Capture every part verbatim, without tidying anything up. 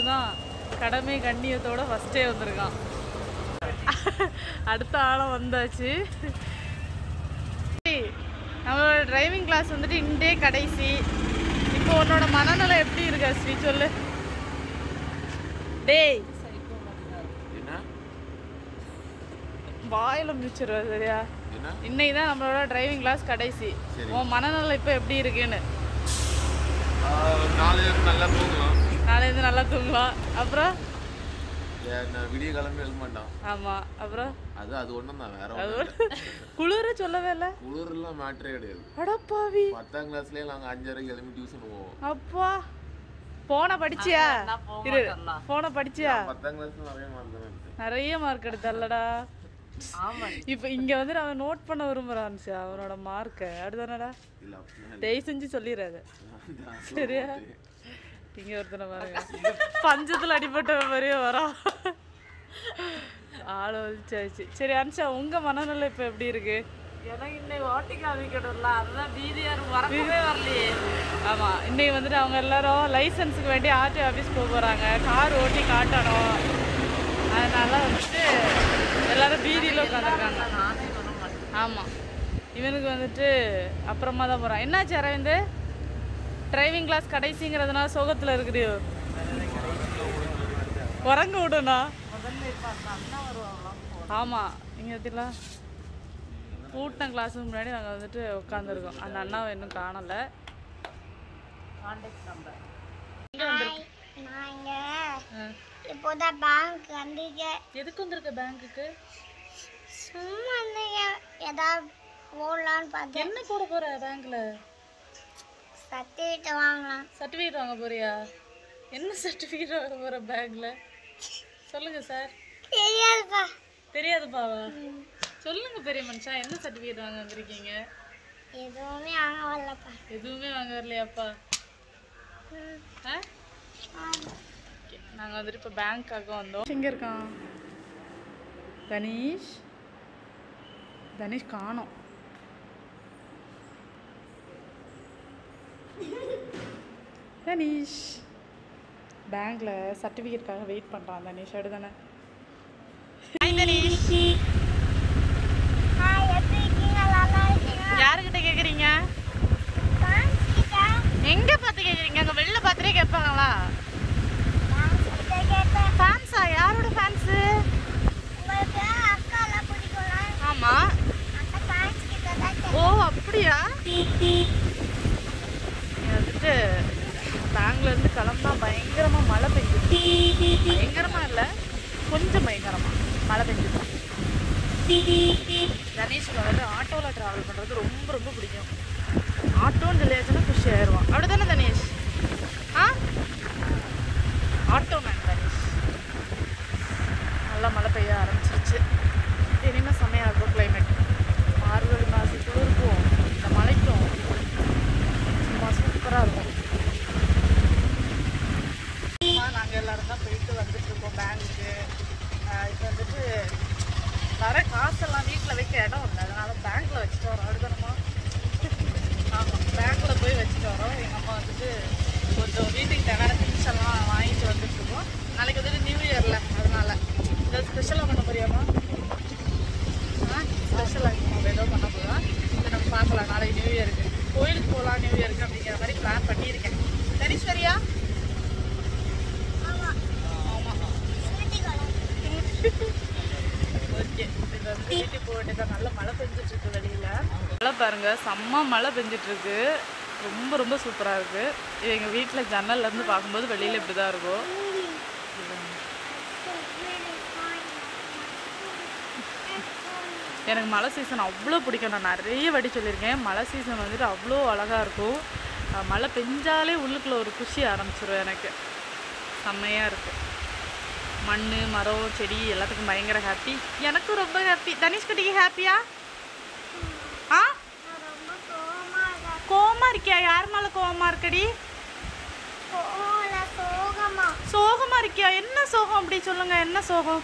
தான் கடமை கண்ணியத்தோட ஃபஸ்ட்டே வந்திருக்கான். அடுத்த ஆளும் வந்தாச்சு. நம்மளோட டிரைவிங் கிளாஸ் வந்துட்டு இன்டே கடைசி. இப்போ உன்னோட மனநலை எப்படி இருக்கா ஸ்ரீ சொல்லு. டேய் வாயில முடிச்சிருவா சரியா? இன்னைக்கு தான் நம்மளோட டிரைவிங் கிளாஸ் கடைசி. உன் மனநலை இப்போ எப்படி இருக்குன்னு? நாளைக்கு நல்லா தூங்கலாம். நாளைக்கு நல்லா தூங்கலாம். அப்புறம் விடிய கிளம்பி எழுத மாட்டான். ஆமா. அப்புறம் அது அது ஒண்ணும் தான், வேற குளிர சொல்லவே இல்லை. குளிரெல்லாம் மேட்டரே கிடையாது. அடப்பாவி, பத்தாம் கிளாஸ்லயே நாங்க அஞ்சரைக்கு கிளம்பி டியூஷன் போவோம். அப்பா போன படிச்சியா? இரு போன படிச்சியா? பத்தாம் கிளாஸ்ல நிறைய மார்க் தான் எடுத்தேன். நிறைய மார்க் எடுத்தல்லடா. ஆமா. இப்போ இங்க வந்து அவன் நோட் பண்ண விரும்புறான் அவனோட மார்க்கை. அடுத்தானடா தயவு செஞ்சு சொல்லிடுறாரு சரியா? இங்க ஒருத்தனை பாருங்க, பஞ்சத்துல அடிபட்ட மாதிரியே வரா. ஆள வலிச்சாச்சு. சரி அன்ஷா, உங்க மனநிலை இப்ப எப்படி இருக்கு? எனக்கு இன்னைக்கு ஓட்டி காமிக்கணும்ல, அதுதான் பீதியார் வரவே வரலையே. ஆமா, இன்னைக்கு வந்துட்டு அவங்க எல்லாரும் லைசன்ஸுக்கு வேண்டி ஆர்டி ஆஃபீஸ் போக போறாங்க. கார் ஓட்டி காட்டணும். அதனால வந்துட்டு எல்லாரும் பீதியில் உட்காந்துருக்காங்க. நானே வர மாட்டேன். ஆமாம், இவனுக்கு வந்துட்டு அப்புறமா தான் போகிறான். என்னாச்சு அரவிந்த்? டிரைவிங் கிளாஸ் கடைசிங்கிறதுனால சோகத்தில் இருக்குறியோ? உறங்க விடுண்ணா. ஆமாம், இங்கே பார்த்தீங்களா கூட்டின கிளாஸுக்கு முன்னாடி நாங்கள் வந்துட்டு உட்காந்துருக்கோம். அந்த அண்ணாவை இன்னும் காணலை. கான்டாக்ட் நம்பர் இப்போதான் பேங்க் வந்தீங்க. எதுக்கு வந்திருக்க பேங்க்குக்கு? சும்மா வந்தீங்க, ஏதாவது போடலான்னு பார்த்தேன். என்ன போட போற பேங்க்ல? சர்டிஃபிகேட் வாங்கலாம். சர்டிஃபிகேட் வாங்க போறியா? என்ன சர்டிஃபிகேட் வாங்க போற பேங்க்ல? சொல்லுங்க சார். தெரியாதுப்பா. தெரியாதுப்பாவா? சொல்லுங்க பெரிய மனுஷா, என்ன சர்டிஃபிகேட் வாங்க வந்திருக்கீங்க? எதுவுமே வாங்க வரலப்பா. எதுவுமே வாங்க வரலையாப்பா? நாங்கள் வந்துட்டு இப்போ பேங்க்காக வந்தோம். எங்கே இருக்கான் தனீஷ்? தனீஷ் காணோம். தனீஷ் பேங்க்ல சர்டிஃபிகேட்காக வெயிட் பண்ணுறான். தனீஷ் அடுதானே? ஹாய் தனீஷ். ஹாய், எப்படி இருக்கீங்க? நல்லா இருக்கீங்க? யாருக்கிட்ட கேட்குறீங்க? எங்கே பார்த்து கேட்குறீங்க? அங்கே வெளில பார்த்துட்டே கேட்பாங்களா? ஃபேன்ஸா? யாரோட ஃபேன்ஸு? ஆமாம். ஓ அப்படியா? வந்துட்டு பேங்க்லேருந்து கிளம்பா பயங்கரமாக மழை பெஞ்சுது. பயங்கரமாக இல்லை, கொஞ்சம் பயங்கரமாக மழை பெஞ்சுது. தனீஷ்க்கு வந்து ஆட்டோவில் ட்ராவல் பண்ணுறது ரொம்ப ரொம்ப பிடிக்கும். ஆட்டோன்னு சொல்லியாச்சுன்னா குஷி ஆயிடுவான். அப்படி தானே தனீஷ்? ஆ ஆட்டோ மேன் தனீஷ். நல்லா மழை பெய்ய ஆரம்பிச்சிருச்சு. இனிமேல் செம்மையாக இருக்கும் கிளைமேட். மார்கழி மாதத்துக்கும் இருக்கும், இந்த மழைக்கும் சும்மா சூப்பராக இருக்கும். நாங்கள் எல்லோரும் தான் போயிட்டு வந்துட்டுருக்கோம் பேங்க்குக்கு. இப்போ வந்துட்டு வர காசெல்லாம் வீட்டில் வைக்க இடம் இல்லை, அதனால் பேங்க்கில் வச்சுட்டு வரோம். அடுத்தனமா ஆமாம், பேங்க்கில் போய் வச்சுட்டு வரோம். எங்கள் அம்மா வந்துட்டு கொஞ்சம் வீட்டுக்கு தேவையான திங்ஸ் எல்லாம் வாங்கிட்டு வந்துட்டுருக்கோம். நாளைக்கு வந்துட்டு நியூ இயரில், அதனால் ஏதாவது ஸ்பெஷலாக பண்ண போறியாமா? ஆ ஸ்பெஷலாக நம்ம ஏதோ பண்ண போகிறோம். இதை நம்ம பார்க்கலாம். நாளைக்கு நியூ இயருக்கு கோயிலுக்கு போகலாம், நியூ இயருக்கு அப்படிங்கிற மாதிரி பிளான் பண்ணியிருக்கேன். தனீஸ்வரியா? ஆமாம். ஓகே, இது வந்து வீட்டுக்கு போக வேண்டியதான். நல்லா மழை பெஞ்சிட்ருக்கு வெளியில். மழை பாருங்கள், செம்ம மழை பெஞ்சிட்ருக்கு. ரொம்ப ரொம்ப சூப்பராக இருக்குது. எங்கள் வீட்டில் ஜன்னல்லேருந்து பார்க்கும்போது வெளியில் இப்படி தான் இருக்கும். எனக்கு மழை சீசன் அவ்வளோ பிடிக்கும். நான் நிறைய வாட்டி சொல்லியிருக்கேன், மழை சீசன் வந்துட்டு அவ்வளோ அழகாக இருக்கும். மழை பெஞ்சாலே உள்ளுக்குள்ளே ஒரு குஷி ஆரம்பிச்சிடும். எனக்கு செம்மையாக இருக்குது. மண், மரம், செடி எல்லாத்துக்கும் பயங்கர ஹாப்பி. எனக்கும் ரொம்ப ஹாப்பி. தனுஷ்குட்டிக்கு ஹாப்பியா? ஆ கோவமா இருக்கியா? யார் மேலே கோவமா இருக்கடி? சோகமா இருக்கியா? என்ன சோகம் அப்படி சொல்லுங்க, என்ன சோகம்?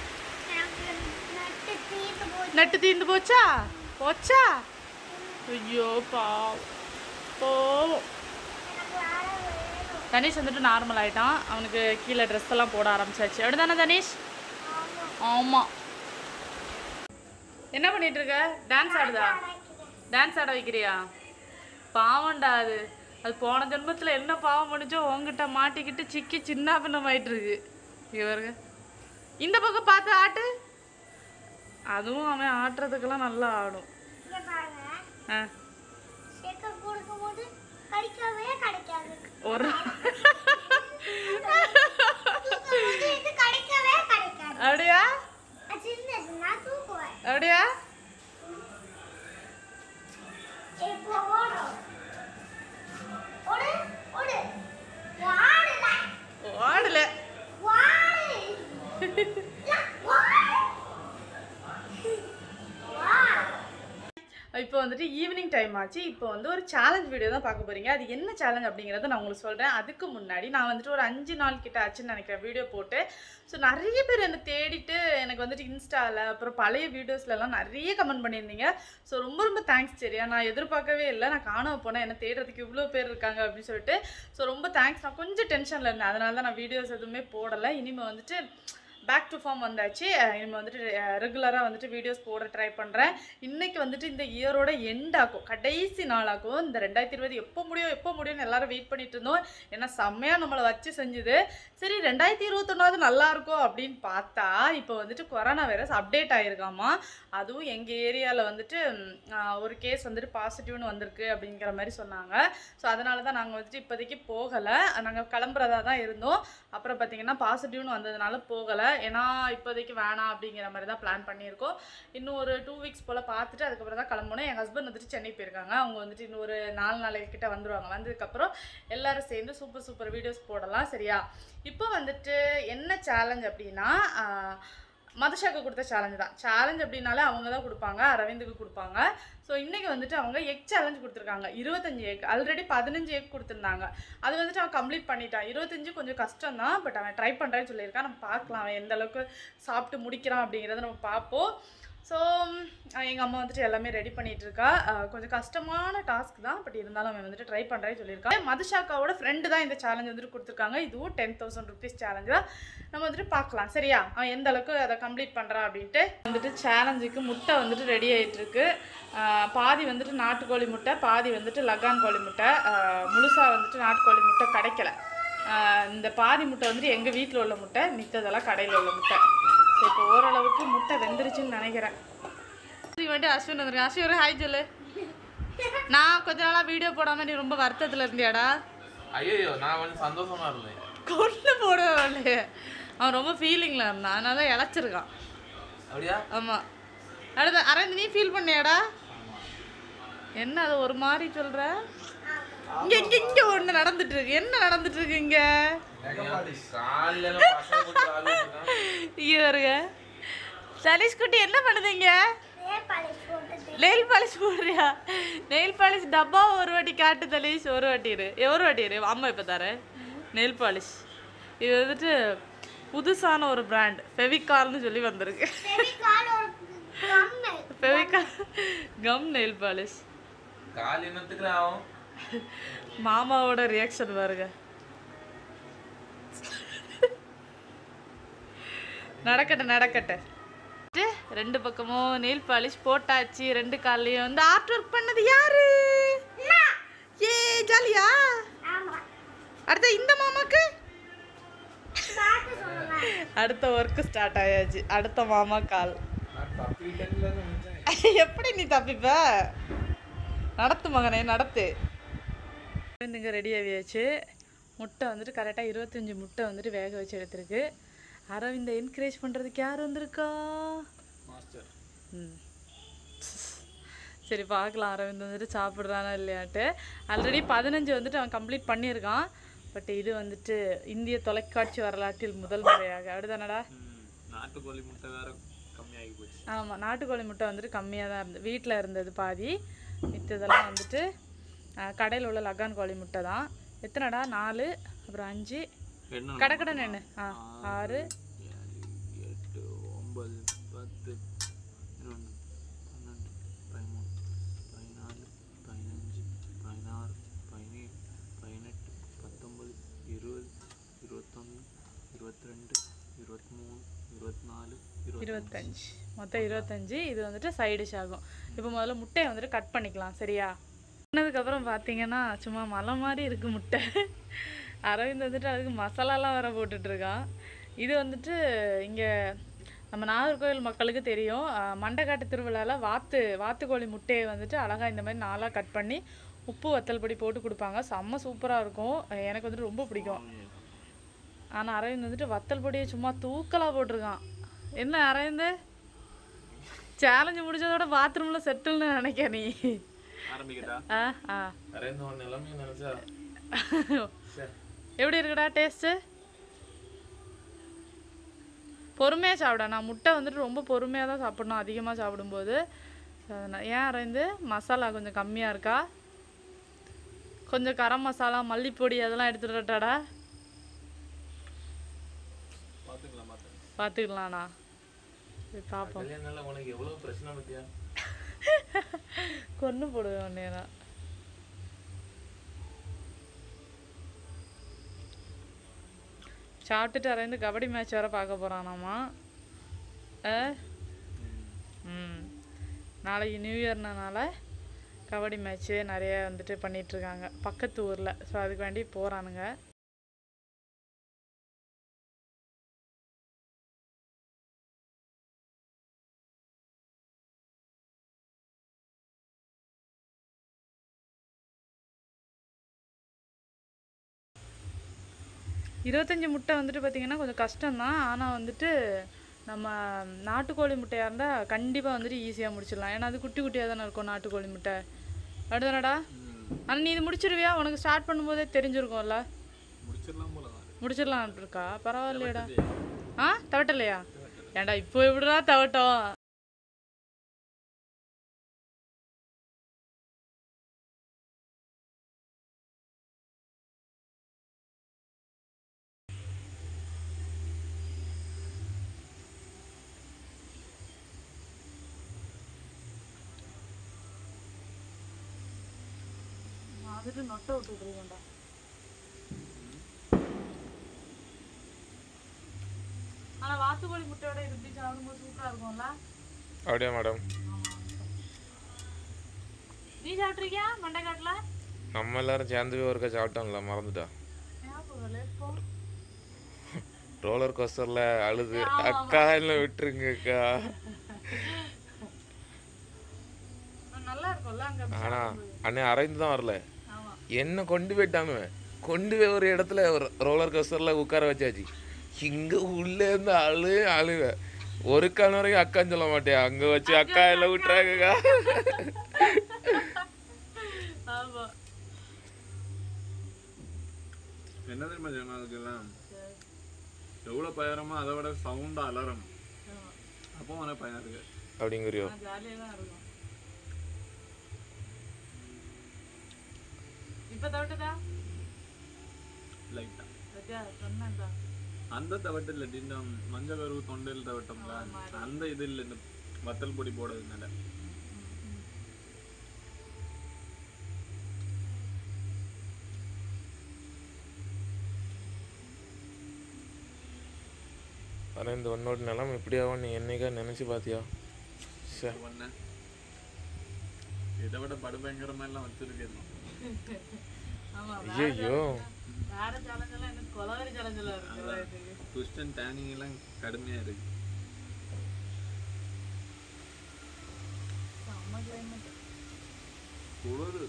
நட்டு தீர்ந்து போச்சா? போச்சா? ஐயோ பாவம். போவோம். தனீஷ் வந்துட்டு நார்மல் ஆகிட்டான். அவனுக்கு கீழே ட்ரெஸ் எல்லாம் போட ஆரம்பிச்சாச்சு. அப்படி தானே தனீஷ்? ஆமாம். என்ன பண்ணிட்டு இருக்க? டான்ஸ் ஆடுதா? டான்ஸ் ஆட வைக்கிறியா? பாவம்டா அது. அது போன ஜென்மத்தில் என்ன பாவம் பண்ணிச்சோ உங்ககிட்ட மாட்டிக்கிட்டு சிக்கி சின்ன பின்னம் ஆயிட்டு இருக்கு. இவருங்க இந்த பக்கம் பார்த்து ஆட்டு. அதுவும் அவன் ஆட்டுறதுக்கெல்லாம் நல்லா ஆடும். ஆ ஒரு அப்படியா அப்படியா ஓடல. இப்போ வந்துட்டு ஈவினிங் டைம் ஆச்சு. இப்போ வந்து ஒரு சேலஞ்ச் வீடியோ தான் பார்க்க போகிறீங்க. அது என்ன சேலஞ்ச் அப்படிங்கிறத நான் உங்களுக்கு சொல்கிறேன். அதுக்கு முன்னாடி நான் வந்துட்டு ஒரு அஞ்சு நாள் கிட்ட ஆச்சுன்னு நினைக்கிறேன் வீடியோ போட்டு. ஸோ நிறைய பேர் என்னை தேடிட்டு எனக்கு வந்துட்டு இன்ஸ்டாவில் அப்புறம் பழைய வீடியோஸ்லலாம் நிறைய கமெண்ட் பண்ணியிருந்தீங்க. ஸோ ரொம்ப ரொம்ப தேங்க்ஸ். சரியா, நான் எதிர்பார்க்கவே இல்லை. நான் காணாம போனேன், என்னை தேடுறதுக்கு இவ்வளோ பேர் இருக்காங்க அப்படின்னு சொல்லிட்டு. ஸோ ரொம்ப தேங்க்ஸ். நான் கொஞ்சம் டென்ஷனில் இருந்தேன், அதனால தான் நான் வீடியோஸ் எதுவுமே போடலை. இனிமேல் வந்துட்டு பேக் டு ஃபார்ம் வந்தாச்சு. இனிமேல் வந்துட்டு ரெகுலராக வந்துட்டு வீடியோஸ் போட ட்ரை பண்ணுறேன். இன்றைக்கி வந்துட்டு இந்த இயரோட எண்ட் ஆகும், கடைசி நாளாகும். இந்த ரெண்டாயிரத்தி இருபது எப்போ முடியும் எப்போ முடியும்னு எல்லாரும் வெயிட் பண்ணிட்டு இருந்தோம். ஏன்னா செம்மையாக நம்மளை வச்சு செஞ்சுது. சரி ரெண்டாயிரத்தி இருபத்தொன்னாவது நல்லாயிருக்கும் அப்படின்னு பார்த்தா இப்போ வந்துட்டு கொரோனா வைரஸ் அப்டேட் ஆகிருக்காமா. அதுவும் எங்கள் ஏரியாவில் வந்துட்டு ஒரு கேஸ் வந்துட்டு பாசிட்டிவ்னு வந்திருக்கு அப்படிங்கிற மாதிரி சொன்னாங்க. ஸோ அதனால தான் நாங்கள் வந்துட்டு இப்போதைக்கு போகலை. நாங்கள் கிளம்புறதா தான் இருந்தோம். அப்புறம் பார்த்திங்கன்னா பாசிட்டிவ்னு வந்ததுனால போகலை. ஏன்னா இப்போதைக்கு வேணாம் அப்படிங்கிற மாதிரி தான் பிளான் பண்ணியிருக்கோம். இன்னும் ஒரு டூ வீக்ஸ் போல் பார்த்துட்டு அதுக்கப்புறம் தான் கிளம்பணும். என் ஹஸ்பண்ட் வந்துட்டு சென்னை போயிருக்காங்க. அவங்க வந்துட்டு இன்னும் ஒரு நாலு நாளைக்கிட்ட வந்துடுவாங்க. வந்ததுக்கப்புறம் எல்லோரும் சேர்ந்து சூப்பர் சூப்பர் வீடியோஸ் போடலாம். சரியா, இப்போ வந்துட்டு என்ன சேலஞ்ச் அப்படின்னா மதுஷாக்கு கொடுத்த சேலஞ்சு தான். சேலஞ்ச் அப்படின்னாலே அவங்க தான் கொடுப்பாங்க, அரவிந்துக்கு கொடுப்பாங்க. ஸோ இன்றைக்கி வந்துட்டு அவங்க எக் சேலஞ்ச் கொடுத்துருக்காங்க. இருபத்தஞ்சி எக், ஆல்ரெடி பதினஞ்சு எக் கொடுத்துருந்தாங்க. அது வந்துட்டு அவன் கம்ப்ளீட் பண்ணிட்டான். இருபத்தஞ்சு கொஞ்சம் கஷ்டம் தான், பட் அவன் ட்ரை பண்ணுறேன்னு சொல்லியிருக்கான். நம்ம பார்க்கலாம் அவன் எந்த அளவுக்கு சாப்பிட்டு முடிக்கிறான் அப்படிங்கிறத நம்ம பார்ப்போம். ஸோ எங்கள் அம்மா வந்துட்டு எல்லாமே ரெடி பண்ணிகிட்ருக்கா. கொஞ்சம் கஷ்டமான டாஸ்க் தான், பட் இருந்தாலும் அவன் வந்துட்டு ட்ரை பண்ணுறேன்னு சொல்லியிருக்கான். மதுஷாக்காவோட ஃப்ரெண்டு தான் இந்த சேலஞ்ச் வந்துட்டு கொடுத்துருக்காங்க. இதுவும் டென் தௌசண்ட் ருபீஸ் சேலஞ்சு தான். நம்ம வந்துட்டு பார்க்கலாம். சரியா, அவன் எந்த அளவுக்கு அதை கம்ப்ளீட் பண்ணுறான் அப்படின்ட்டு. வந்துட்டு சேலஞ்சுக்கு முட்டை வந்துட்டு ரெடி ஆகிட்டுருக்கு. பாதி வந்துட்டு நாட்டுக்கோழி முட்டை, பாதி வந்துட்டு லகான் கோழி முட்டை. முழுசாக வந்துட்டு நாட்டுக்கோழி முட்டை கிடைக்கல. இந்த பாதி முட்டை வந்துட்டு எங்கள் வீட்டில் உள்ள முட்டை, மித்ததெல்லாம் கடையில் உள்ள முட்டை. ஸோ இப்போ ஓரளவுக்கு முட்டை வெந்துருச்சுன்னு நினைக்கிறேன். இதுக்கு வேண்டி அஸ்வின் வந்துருக்கேன். அஸ்வின் ஒரு ஹாய் சொல்லு. நான் கொஞ்ச நாளாக வீடியோ போடாமல் நீ ரொம்ப வருத்தத்தில் இருந்தியாடா? ஐயோ, நான் கொஞ்சம் சந்தோஷமா இருந்தேன். கொண்டு போடவே அவன் ரொம்ப ஃபீலிங்கில் இருந்தான், அதனால தான் இழைச்சிருக்கான். அப்படியா? ஆமாம். அடுத்த அரவிந்த் நீ ஃபீல் பண்ணியாடா? என்ன அது ஒரு மாதிரி சொல்கிற? இங்கே இங்கே இங்கே ஒன்று நடந்துட்டு இருக்கு. என்ன நடந்துட்டு இருக்கு இங்கே? இவருங்க தனிஷ் குட்டி என்ன பண்ணுதுங்க? நெயில் பாலிஷ் போடுறியா? நெயில் பாலிஷ் டப்பா ஒரு வாட்டி காட்டு தனிஷ். ஒரு வாட்டி இரு, ஒரு வாட்டி இரு, அம்மா இப்போ தரேன். நெயில் பாலிஷ் இது வந்துட்டு புதுசான ஒரு பிராண்ட், ஃபெவிகால்னு சொல்லி வந்திருக்கு. Fevicol gum nail polish. மாமாவோட ரியாக்ஷன் பாருங்க. நடக்கட்ட நடக்கட்ட ரெண்டு பக்கமும் நெயில் பாலிஷ் போட்டாச்சு. ரெண்டு காலையும் வந்து ஆர்ட் ஒர்க் பண்ணது யாரு? ஏ ஜாலியா. அடுத்த இந்த மாமாக்கு அடுத்த ஒர்க்கு ஸ்டார்ட் ஆயாச்சு. அடுத்த மாமா கால். எப்படி நீ தப்பிப்ப? நடத்து மகனே நடத்து. இங்கே ரெடி ஆகியாச்சு. முட்டை வந்துட்டு கரெக்டாக இருபத்தஞ்சி முட்டை வந்துட்டு வேக வச்சு எடுத்துருக்கு. அரவிந்தை என்கரேஜ் பண்ணுறதுக்கு யார் வந்திருக்கா? ம் சரி பார்க்கலாம் அரவிந்த் வந்துட்டு சாப்பிட்றானா இல்லையான்ட்டு. ஆல்ரெடி பதினஞ்சு வந்துட்டு அவன் கம்ப்ளீட் பண்ணியிருக்கான். பட் இது வந்துட்டு இந்திய தொலைக்காட்சி வரலாற்றில் முதல் முறையாக. அப்படிதானடா? நாட்டுக்கோழி முட்டை வேறு கம்மியாகி போச்சு. ஆமாம், நாட்டுக்கோழி முட்டை வந்துட்டு கம்மியாக தான் இருந்தது. வீட்டில் இருந்தது பாதி, மித்ததெல்லாம் வந்துட்டு கடையில் உள்ள லகான் கோழி முட்டை தான். எத்தனைடா? நாலு, அப்புறம் அஞ்சு, கடக்கடன் என்ன? ஆ ஆறு, எட்டு, ஒம்பது, பத்து, இருபது, பன்னெண்டு, பதிமூணு, பதினாலு, பதினஞ்சு, பதினாறு, பதினேழு, பதினெட்டு, பத்தொம்பது, இருபத்தஞ்சு மொத்தம் இருபத்தஞ்சு. இது வந்துட்டு சைடு டிஷ் ஆகும். இப்போ முதல்ல முட்டையை வந்துட்டு கட் பண்ணிக்கலாம் சரியா? பண்ணதுக்கப்புறம் பார்த்தீங்கன்னா சும்மா மலை மாதிரி இருக்குது முட்டை. அரவிந்த் வந்துட்டு அதுக்கு மசாலாலாம் வேற போட்டுட்ருக்கான். இது வந்துட்டு இங்கே நம்ம நாகர்கோவில் மக்களுக்கு தெரியும், மண்டைக்காட்டு திருவிழாவில் வாத்து வாத்துக்கோழி முட்டையை வந்துட்டு அழகாக இந்த மாதிரி நாளாக கட் பண்ணி உப்பு வத்தல் பொடி போட்டு கொடுப்பாங்க. செம்ம சூப்பராக இருக்கும், எனக்கு வந்துட்டு ரொம்ப பிடிக்கும். ஆனால் அரவிந்த் வந்துட்டு வத்தல் பொடியை சும்மா தூக்கலாக போட்டிருக்கான். என்ன அரவிந்த் சேலஞ்சு முடிச்சதோட பாத்ரூம்ல செட்டில்னு நினைக்க நீ? ஆ ஆ எப்படி இருக்குடா டேஸ்ட்டு? பொறுமையாக சாப்பிட. நான் முட்டை வந்துட்டு ரொம்ப பொறுமையாக தான் சாப்பிடணும் அதிகமாக சாப்பிடும்போது. ஏன் அரவிந்து மசாலா கொஞ்சம் கம்மியாக இருக்கா? கொஞ்சம் கரம் மசாலா மல்லிப்பொடி அதெல்லாம் எடுத்துட்டாடா? பார்த்துக்கலாண்ணா, பார்ப்போம். கொன்று போடுவேன் ஒன்னேனா. சாப்பிட்டுட்டு அரவிந்து கபடி மேட்ச் வேறு பார்க்க போகிறானாமா. ம் நாளைக்கு நியூ இயர்னால கபடி மேட்ச்சு நிறைய வந்துட்டு பண்ணிகிட்ருக்காங்க பக்கத்து ஊரில். ஸோ அதுக்கு வேண்டி போகிறானுங்க. இருபத்தஞ்சி முட்டை வந்துட்டு பார்த்திங்கன்னா கொஞ்சம் கஷ்டம்தான். ஆனால் வந்துட்டு நம்ம நாட்டுக்கோழி முட்டையாக இருந்தால் கண்டிப்பாக வந்துட்டு ஈஸியாக முடிச்சிடலாம். ஏன்னா அது குட்டி குட்டியாக தானே இருக்கும் நாட்டுக்கோழி முட்டை. அடுத்தானடா? ஆனால் நீ இது முடிச்சிருவியா? உனக்கு ஸ்டார்ட் பண்ணும்போதே தெரிஞ்சிருக்கும்ல. முடிச்சிடலாம் இருக்கா? பரவாயில்லையாடா. ஆ தவட்டலையா? ஏன்டா இப்போ எப்படிடா தவட்டம்? வந்துட்டு நொட்டை விட்டுருக்கேன்டா. ஆனால் வாத்துக்கோழி முட்டையோட இருந்துச்சு சாப்பிடும்போது சூப்பராக இருக்கும்ல. அப்படியா மேடம்? நீ சாப்பிட்ருக்கியா மண்டைக்காட்டில்? நம்ம எல்லாரும் சேர்ந்து போய் ஒருக்கா சாப்பிட்டோம்ல, மறந்துட்டா? ரோலர் கோஸ்டர்ல அழுது அக்கா எல்லாம் விட்டுருங்கக்கா. நல்லா இருக்கும்ல அங்கே. ஆனா அண்ணே அரவிந்த் தான் வரல, என்ன கொண்டு போயிட்டாங்க. கொண்டு போய் ஒரு இடத்துல ரோலர் கோஸ்டர்ல உட்கார வச்சாச்சு. இங்க உள்ள இருந்து அழு அழுவ ஒரு கால் வரைக்கும் அக்கான்னு சொல்ல மாட்டேன். அங்க வச்சு அக்கா எல்லாம் விட்டுறாங்கக்கா. என்ன தெரியுமா செய்யணும்? அதுக்கெல்லாம் எவ்வளோ பயரமோ அதை விட சவுண்டா அலறணும். அப்போ உனக்கு பயம் இருக்கு அப்படிங்கிறியோ? இப்ப தவட்டதா லைட்டா சொன்னா அந்த தவட்டு இல்லை, இந்த மஞ்சள் கருவு தொண்டையில் தவட்டோம்ல அந்த இது இல்லை, இந்த வத்தல் பொடி போடுறதுனால. ஆனால் இந்த ஒன்னோட நிலம் எப்படியாவும் நீ என்னைக்கா நினைச்சு பாத்தியா? ஒன்ன இதை விட படுபயங்கரமா எல்லாம் வச்சிருக்கேன். ஐயோ ட்விஸ்ட் அண்ட் டர்னிங் எல்லாம் கடுமையா இருக்கு. குளிர்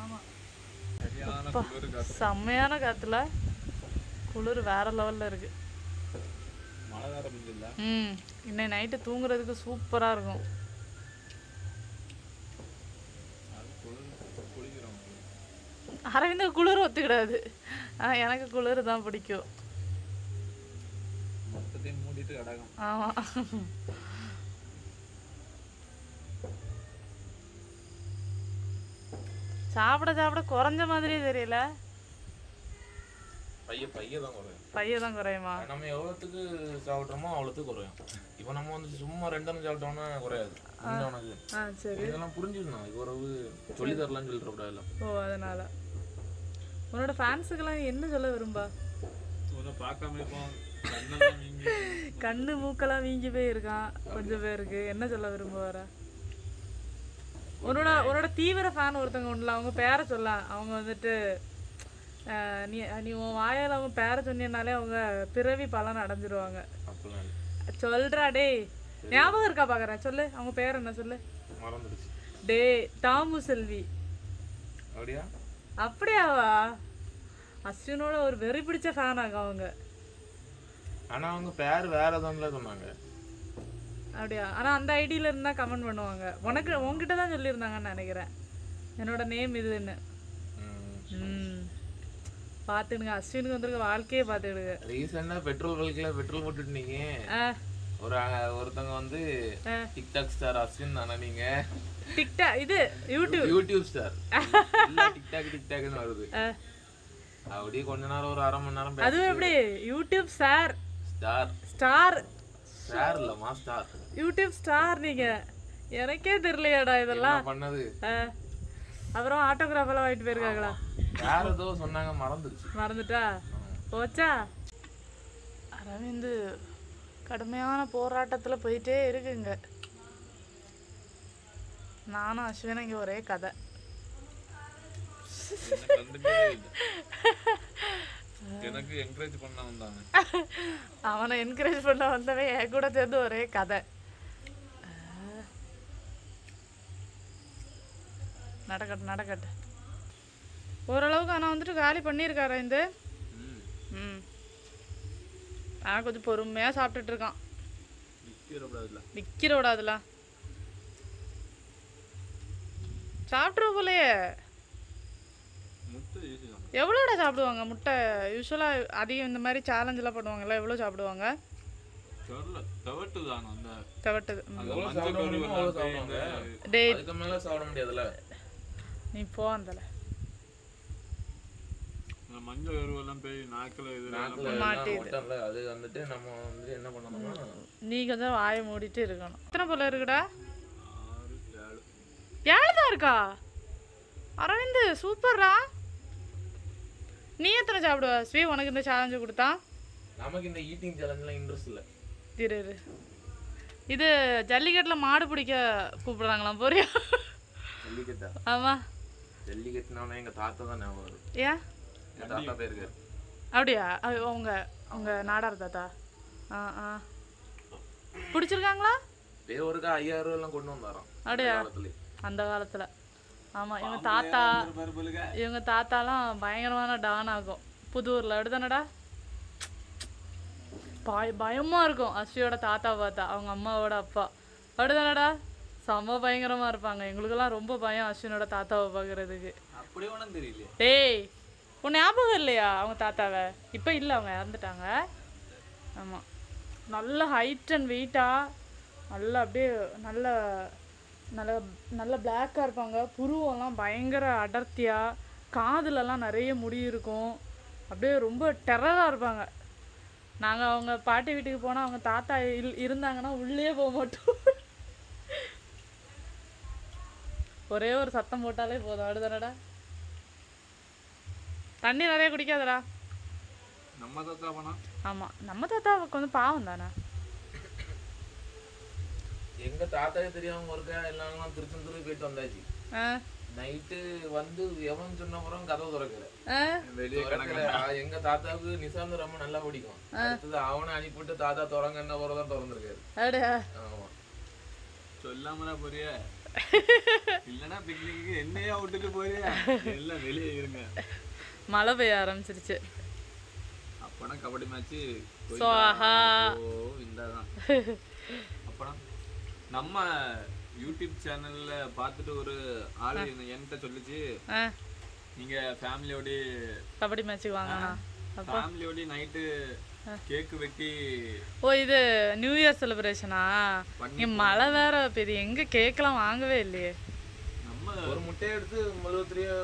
செம்மையான காத்துல குளிர் வேற லெவல்ல இருக்கு. மழை வேற முடியல. ம் இன்னைக்கு நைட்டு தூங்குறதுக்கு சூப்பரா இருக்கும். அரவிந்த குளிர் ஒத்துக்கிடாது, ஆனால் எனக்கு குளிர் தான் பிடிக்கும். ஆமாம் சாப்பிட சாப்பிட குறைஞ்ச மாதிரியே தெரியல. பைய பைய தான் குறையும். பைய தான் குறையுமா? நம்ம எவ்வளோத்துக்கு சாப்பிட்றோமோ அவ்வளோத்துக்கு குறையும். இப்போ நம்ம வந்து சும்மா ரெண்டு சாப்பிட்டோம்னா குறையாது. சரி இதெல்லாம் புரிஞ்சுக்கணும். இவ்வளவு சொல்லி தரலாம்னு சொல்லிட்டு கூடாது. ஓ அதனால உன்னோட ஃபேன்ஸுக்கெல்லாம் என்ன சொல்ல விரும்பா? பார்க்காம இப்போ கண்ணெல்லாம் வீங்கி கண்ணு மூக்கெல்லாம் வீங்கி போயிருக்கான் கொஞ்சம் பேருக்கு. என்ன சொல்ல விரும்புவார? உன்னோட உன்னோட தீவிர ஃபேன் ஒருத்தவங்க உண்டுல, அவங்க பேரை சொல்ல. அவங்க வந்துட்டு அஹ், நீ நீ உன் வாயால் அவங்க பேரை சொன்னீங்கனாலே அவங்க பிறவி பலன் அடைஞ்சிருவாங்க. அப்பெல்லாம் சொல்றா டேய், ஞாபகம் இருக்கா பாக்குறேன், சொல்லு அவங்க பேர் என்ன சொல்லு. மறந்துடுச்சு. டே தாமு செல்வி. அப்படியா? அப்படியாவா? அஸ்வினோட ஒரு வெறி பிடிச்ச ஃபேன் ஆக அவங்க. ஆனா அவங்க பேர் வேற எதுவும்ல சொன்னாங்க. அப்படியா? ஆனா அந்த ஐடியில இருந்தா கமெண்ட் பண்ணுவாங்க. உனக்கு உன்கிட்ட தான் சொல்லியிருந்தாங்கன்னு நினைக்கிறேன், என்னோட நேம் இதுன்னு. ம் பார்த்துடுங்க, அஸ்வினுக்கு வந்துருக்க வாழ்க்கையே பார்த்துடுங்க. ரீசெண்டா பெட்ரோல் பல்க்ல பெட்ரோல் போட்டுட்டு நீங்க ஒரு ஒருத்தவங்க வந்து டிக்டாக் ஸ்டார் அஸ்வின் தானே நீங்க? டிக்டாக் இது யூடியூப் யூடியூப் ஸ்டார் இல்ல டிக்டாக் டிக்டாக்னு வருது. அப்படியே கொஞ்ச நேரம் ஒரு அரை மணி நேரம் அதுவும் எப்படி YouTube star star star star இல்லமா ஸ்டார் யூடியூப் ஸ்டார் நீங்க? எனக்கே தெரியலையாடா இதெல்லாம் பண்ணது. அப்புறம் ஆட்டோகிராஃப் எல்லாம் வாங்கிட்டு போயிருக்காங்களா? வேற ஏதோ சொன்னாங்க, மறந்துடுச்சு. மறந்துட்டா போச்சா? அரவிந்த் கடுமையான போராட்டத்துல போயிட்டே இருக்குங்க. நானும் அஸ்வினும் இங்க ஒரே கதை. எனக்கு என்கரேஜ் பண்ண வந்தாங்க. அவனை என்கரேஜ் பண்ண வந்தவன் என் கூட சேர்ந்து ஒரே கதை. நடக்கட்டும் நடக்கட்டும். ஓரளவுக்கு ஆனால் வந்துட்டு காலி பண்ணியிருக்காரா இந்த? ம் ஆனால் கொஞ்சம் பொறுமையாக சாப்பிட்டுட்டு இருக்கான். விற்கிற விடாதுல சாப்பிட்ற போலையே. எவ்வளோடா சாப்பிடுவாங்க முட்டை? யூஸ்வலாக அதிகம் இந்த மாதிரி சேலஞ்செலாம் பண்ணுவாங்கல்ல, எவ்வளோ சாப்பிடுவாங்க? தவட்டுது. டேய் நீ போ அந்தல. மஞ்சள் எருவெல்லாம் போய் நாக்கில் இது மாட்டிடுது. அது வந்துட்டு நம்ம வந்து என்ன பண்ணணும்னா நீ கொஞ்சம் வாயை மூடிட்டு இருக்கணும். எத்தனை போல இருக்குடா? ஏழு தான் இருக்கா? அரவிந்த் சூப்பர்ரா. நீ எத்தனை சாப்பிடுவ ஸ்வீ? உனக்கு இந்த சேலஞ்சு கொடுத்தா? நமக்கு இந்த ஈட்டிங் சேலஞ்ச்லாம் இன்ட்ரெஸ்ட் இல்லை. திரு இது ஜல்லிக்கட்டில் மாடு பிடிக்க கூப்பிடுறாங்களாம், போறியா? ஜல்லிக்கட்டா? ஆமாம், ஜல்லிக்கட்டுனா எங்கள் தாத்தா தான் ஞாபகம் வரும். ஏன்? எங்கள் தாத்தா போயிருக்காரு. அப்படியா? அவங்க அவங்க நாடார் தாத்தா? ஆ ஆ பிடிச்சிருக்காங்களா? ஒருக்கா ஐயாயிரம் ரூபாய்லாம் கொண்டு வந்தாராம். அப்படியா? அந்த காலத்தில். ஆமாம், இவங்க தாத்தா இவங்க தாத்தாலாம் பயங்கரமான டான் ஆகும் புதூரில். அப்படிதானடா? பய பயமாக இருக்கும் அஸ்வியோட தாத்தா பார்த்தா, அவங்க அம்மாவோட அப்பா. அப்படிதானடா? செம்ம பயங்கரமாக இருப்பாங்க. எங்களுக்கெல்லாம் ரொம்ப பயம் அஸ்வினோட தாத்தாவை பார்க்குறதுக்கு. அப்படியே ஒன்றும் தெரியல. ஏய் உன் ஞாபகம் இல்லையா அவங்க தாத்தாவை? இப்போ இல்லை, அவங்க இறந்துட்டாங்க. ஆமாம், நல்ல ஹைட் அண்ட் வெயிட்டாக, நல்லா அப்படியே நல்ல நல்ல நல்ல பிளாக்காக இருப்பாங்க. புருவெல்லாம் பயங்கர அடர்த்தியாக, காதுலலாம் நிறைய முடி இருக்கும். அப்படியே ரொம்ப டெரராக இருப்பாங்க. நாங்கள் அவங்க பாட்டி வீட்டுக்கு போனால் அவங்க தாத்தா இல் இருந்தாங்கன்னா உள்ளே போக மாட்டோம். ஒரே ஒரு சத்தம் போட்டாலே போதும். அடுதானடா? தண்ணி நிறைய குடிக்காதடா. நம்ம தாத்தா பண்ணா? ஆமாம், நம்ம தாத்தா கொஞ்சம் பாவம் தானே. எங்க தாத்தாவே தெரியாம ஒருக்கா எல்லாம் திருச்செந்தூர் போயிட்டு வந்தாச்சு. நைட்டு வந்து எவன் சொன்ன அப்புறம் கதவை திறக்கல. வெளியே கிடக்கல. எங்க தாத்தாவுக்கு நிசாந்த ரொம்ப நல்லா பிடிக்கும். அடுத்தது அவனை அனுப்பிட்டு தாத்தா திறங்கன்ன போறதான் திறந்துருக்காரு. ஆமா, சொல்லாமலா போறிய? இல்லன்னா பிக்னிக்கு என்னையா விட்டுட்டு போறியா? எல்லாம் வெளியே இருங்க. மழை பெய்ய ஆரம்பிச்சிருச்சு. அப்பனா கபடி மேட்ச் இந்தாதான். அப்பனா நம்ம யூடியூப் சேனல்ல பார்த்துட்டு ஒரு ஆளு என்கிட்ட சொல்லிச்சு, நீங்க ஃபேமிலியோட கபடி மேட்சுக்கு வாங்க. ஃபேமிலியோட நைட்டு கேக் வெட்டி. ஓ, இது நியூ இயர் செலிப்ரேஷனா? இங்க மழை வேற பெரிய, எங்க கேக்லாம் வாங்கவே இல்லையே. நம்ம ஒரு முட்டையை எடுத்து மழுவத்திலேயே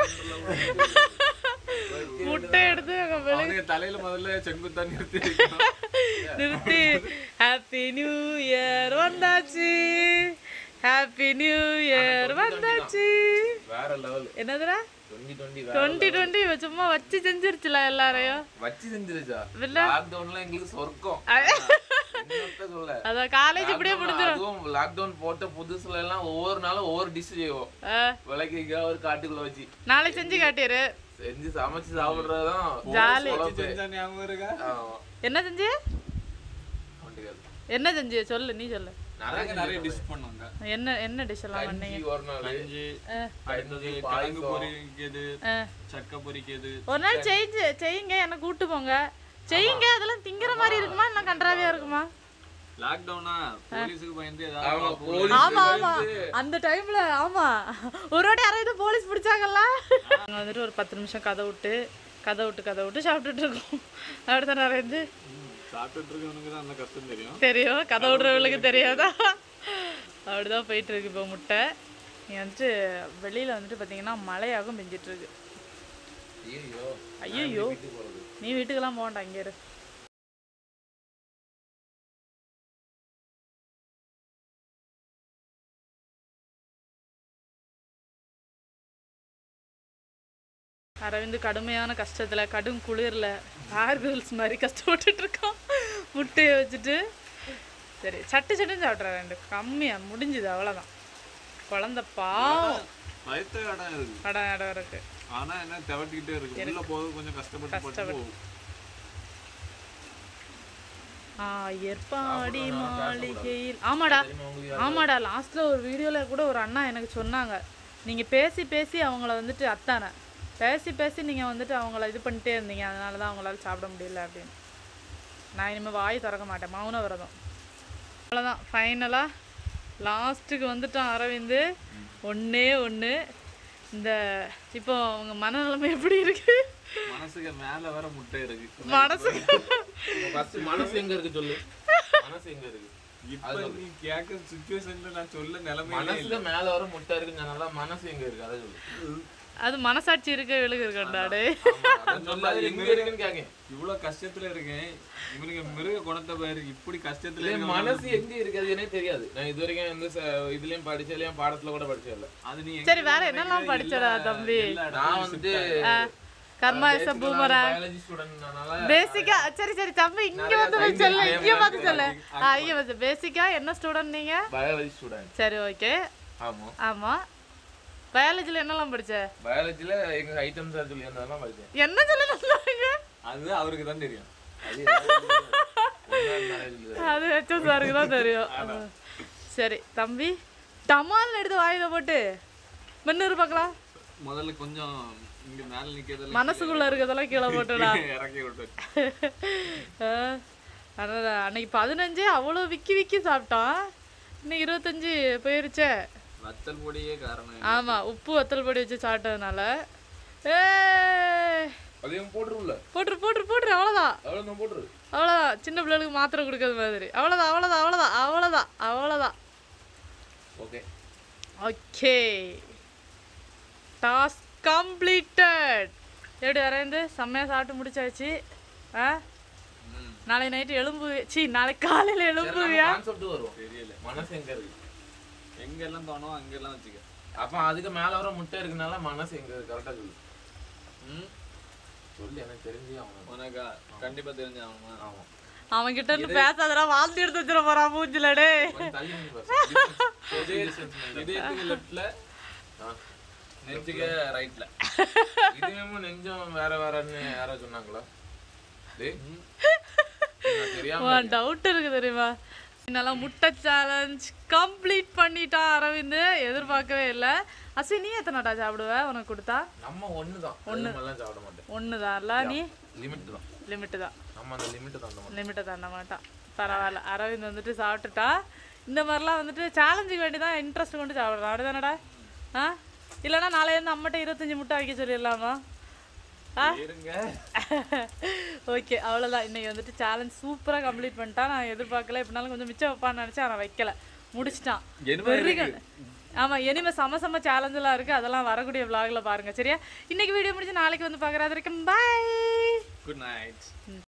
முட்டை எடுத்து தலையில முதல்ல செங்குத்தா நிறுத்தி நிறுத்தி ஹாப்பி நியூ இயர் வந்தாச்சு, ஹாப்பி நியூ இயர் வந்தாச்சு. வேற லெவல். என்னதுடா? டுவெண்ட்டி டுவெண்ட்டி டுவெண்ட்டி டுவெண்ட்டி சும்மா வச்சு செஞ்சிருச்சுல எல்லாரையும். வச்சு செஞ்சிருச்சா? இல்ல. லாக்டவுன்ல எங்களுக்கு சொர்க்கம். என்னத்த சொல்ல. அத காலேஜ் இப்படியே முடிஞ்சிரும். அதுவும் லாக்டவுன் போட்ட புதுசுல எல்லாம் ஒவ்வொரு நாளும் ஒவ்வொரு டிஷ் செய்வோம். விளக்கிக்கா ஒரு காட்டுக்குள்ள வச்சு. நாளைக்கு செஞ்சு காட்டிரு. செஞ்சு சமைச்சு சாப்பிடுறதுதான் ஜாலி. செஞ்சா ஞாபகம் இருக்கா? என்ன செஞ்சு? என்ன செஞ்சு சொல்லு, நீ சொல்லு. நிறைய நிறைய டிஷ் பண்ணுவாங்க. என்ன என்ன டிஷ் எல்லாம் பண்ணீங்க? ஒரு நாள் கஞ்சி, அடுத்தது கிழங்கு பொரிக்கிறது, சக்கை பொரிக்கிறது. ஒரு நாள் செய்ஞ்சு செய்யுங்க, என்ன கூட்டு போங்க. செய்யுங்க. அதெல்லாம் திங்கிற மாதிரி இருக்குமா இல்ல கண்டராவியா இருக்குமா? லாக்டவுனா போலீஸ்க்கு பயந்து ஏதாவது. ஆமா ஆமா அந்த டைம்ல ஆமா ஒரு வாட்டி யாராவது போலீஸ் பிடிச்சாங்கல்ல. நாங்க வந்துட்டு ஒரு பத்து நிமிஷம் கதை விட்டு கதை விட்டு கதை விட்டு சாப்பிட்டுட்டு இருக்கோம். அடுத்த நேரம் வந்து சாப்பிட்டுட்டு இருக்கவனுக்கு தான் அந்த கஷ்டம் தெரியும். தெரியும், கதை விடுறவங்களுக்கு தெரியாதா? அப்படிதான் போயிட்டு இருக்கு இப்போ முட்டை. நீ வந்துட்டு வெளியில வந்துட்டு பார்த்தீங்கன்னா மழையாகவும் பெஞ்சிட்டு இருக்கு. ஐயோ நீ வீட்டுக்கெல்லாம் போகண்டா, இங்கே இரு. அரவிந்து கடுமையான கஷ்டத்தில் கடும் குளிரில் ஆர்கிள்ஸ் மாதிரி கஷ்டப்பட்டுட்டு இருக்கான் முட்டையை வச்சுட்டு. சரி சட்டு சட்டுன்னு சாப்பிட்றேன். ரெண்டு கம்மியாக முடிஞ்சுது, அவ்வளோதான். குழந்த பாவம் இடம் இருக்கு, இடம் இடம் இருக்கு. ஆனா என்ன தவட்டிக்கிட்டே இருக்கு. உள்ள போது கொஞ்சம் கஷ்டப்பட்டு போகும். ஆ ஏற்பாடி மாளிகையில். ஆமாடா ஆமாடா லாஸ்ட்ல ஒரு வீடியோல கூட ஒரு அண்ணா எனக்கு சொன்னாங்க, நீங்க பேசி பேசி அவங்கள வந்துட்டு அத்தானே பேசி பேசி நீங்கள் வந்துட்டு அவங்கள இது பண்ணிட்டே இருந்தீங்க, அதனால தான் அவங்களால சாப்பிட முடியல அப்படின்னு. நான் இனிமேல் வாய் திறக்க மாட்டேன், மௌன விரதம். அவ்வளோதான். ஃபைனலாக லாஸ்ட்டுக்கு வந்துட்டான் அரவிந்து. ஒன்றே ஒன்று. இந்த இப்போ உங்கள் மனநிலைமை எப்படி இருக்கு? மனசுக்கு மேலே வர முட்டை இருக்கு. மனசு மனசு எங்க இருக்கு சொல்லு. மனசு எங்க இருக்கு? இப்போ நீ கேட்க சிச்சுவேஷன்ல நான் சொல்ல நிலைமை மனசுல மேல வர முட்டை இருக்குன்னு மனசு எங்க இருக்கு அதை சொல்லு. அது மனசாட்சி இருக்க விழுகு இருக்கண்டாடே. இவ்வளவு கஷ்டத்துல இருக்கேன், இவனுக்கு மிருக குணத்தை பாரு. இப்படி கஷ்டத்துல மனசு எங்க இருக்கு எனக்கு தெரியாது. நான் இது வரைக்கும் வந்து இதுலயும் படிச்சலையும் பாடத்துல கூட படிச்சதில்ல. அது நீ சரி வேற என்னெல்லாம் படிச்சடா தம்பி? நான் வந்து கர்மாயச பூமரா பேசிக்கா. சரி சரி தம்பி இங்க வந்து சொல்லு, இங்க வந்து சொல்லு. இங்க வந்து பேசிக்கா என்ன ஸ்டூடெண்ட் நீங்க? Biology student. சரி ஓகே. ஆமா ஆமா. பயாலஜில என்னெல்லாம் படிச்ச? பயாலஜில எங்க ஐட்டம்ஸ் சொல்லி அதெல்லாம் படிச்சேன். என்ன சொல்லுங்க? அது அவருக்கு தான் தெரியும். அது ஹெச்எம் சாருக்கு தான் தெரியும். சரி தம்பி டமால் எடுத்து வாயில போட்டு மென்னூறு பார்க்கலாம். முதல்ல கொஞ்சம் இங்க மேல நிக்கிறதுல மனசுக்குள்ள இருக்கதெல்லாம் கீழே போட்டுடா. இறக்கி விட்டு. அன்னைக்கு பதினஞ்சு அவ்வளோ விக்கி விக்கி சாப்பிட்டான். இன்னைக்கு இருபத்தஞ்சு போயிருச்சே. வத்தல் பொடியே காரணம். ஆமா உப்பு வத்தல் பொடி வச்சு சாப்பிட்டதுனால. ஏ அதையும் போட்டுருல. போட்டுரு போட்டுரு போட்டுரு அவ்வளோதான். அவ்வளோதான் போட்டுரு. அவ்வளோதான். சின்ன பிள்ளைகளுக்கு மாத்திரை கொடுக்கறது மாதிரி. அவ்வளோதான் அவ்வளோதான் அவ்வளோதான் அவ்வளோதான் அவ்வளோதான். Okay okay task completed. எப்படி வரைந்து செம்மையாக சாப்பிட்டு முடிச்சாச்சு. ஆ நாளை நைட்டு எலும்பு சி நாளைக்கு காலையில் எலும்புவியா? கான்செப்ட் வரும். தெரியல மனசு எங்க இருக்கு? எங்கெல்லாம் தோணும் அங்கெல்லாம் வச்சுக்க. அப்போ அதுக்கு மேலே வர முட்டை இருக்குனால மனசு எங்க இருக்கு? கரெக்டாக சொல்லு. ம் சொல்லு, எனக்கு தெரிஞ்சு அவன் உனக்கா கண்டிப்பாக தெரிஞ்சு அவன். ஆமாம் அவன் கிட்ட இருந்து பேசாதடா, வாழ்த்து எடுத்து வச்சிட போறான் மூஞ்சிலடே. இதயத்துக்கு லெஃப்ட்ல, நெஞ்சுக்கு ரைட்ல. இதயமும் நெஞ்சும் வேற வேறன்னு யாரோ சொன்னாங்களா? டவுட் இருக்கு தெரியுமா? என்னால் முட்டை சேலஞ்ச் கம்ப்ளீட் பண்ணிட்டான் அரவிந்த். எதிர்பார்க்கவே இல்லை. அஸ்வி நீ எத்தனைடா சாப்பிடுவ உனக்கு கொடுத்தா? நம்ம ஒன்று தான். ஒன்று எல்லாம் சாப்பிட மாட்டேன். ஒன்று தான்ல. நீ லிமிட் தான். லிமிட்டு தான். நம்ம அந்த லிமிட்டை தாண்ட மாட்டோம். லிமிட்டை தாண்ட மாட்டான். பரவாயில்ல. அரவிந்த் வந்துட்டு சாப்பிட்டுட்டா. இந்த மாதிரிலாம் வந்துட்டு சேலஞ்சுக்கு வேண்டி தான் இன்ட்ரெஸ்ட் கொண்டு சாப்பிட்றான். அப்படிதானடா? ஆ இல்லைன்னா நாளையிலேருந்து அம்மட்ட இருபத்தஞ்சி முட்டை வைக்க சொல்லிடலாமா? ஆ ஓகே அவ்வளோதான். இன்றைக்கி வந்துட்டு சேலஞ்ச் சூப்பராக கம்ப்ளீட் பண்ணிட்டான். நான் எதிர்பார்க்கல. எப்படினாலும் கொஞ்சம் மிச்சம் வைப்பான்னு நினச்சேன். ஆனால் வைக்கல, முடிச்சிட்டான். ஆமாம் இனிமேல் சம சம சேலஞ்செலாம் இருக்குது. அதெல்லாம் வரக்கூடிய விலாகில் பாருங்கள். சரியா? இன்றைக்கி வீடியோ முடிஞ்சு நாளைக்கு வந்து பார்க்குறது வரைக்கும் பாய், குட் நைட்.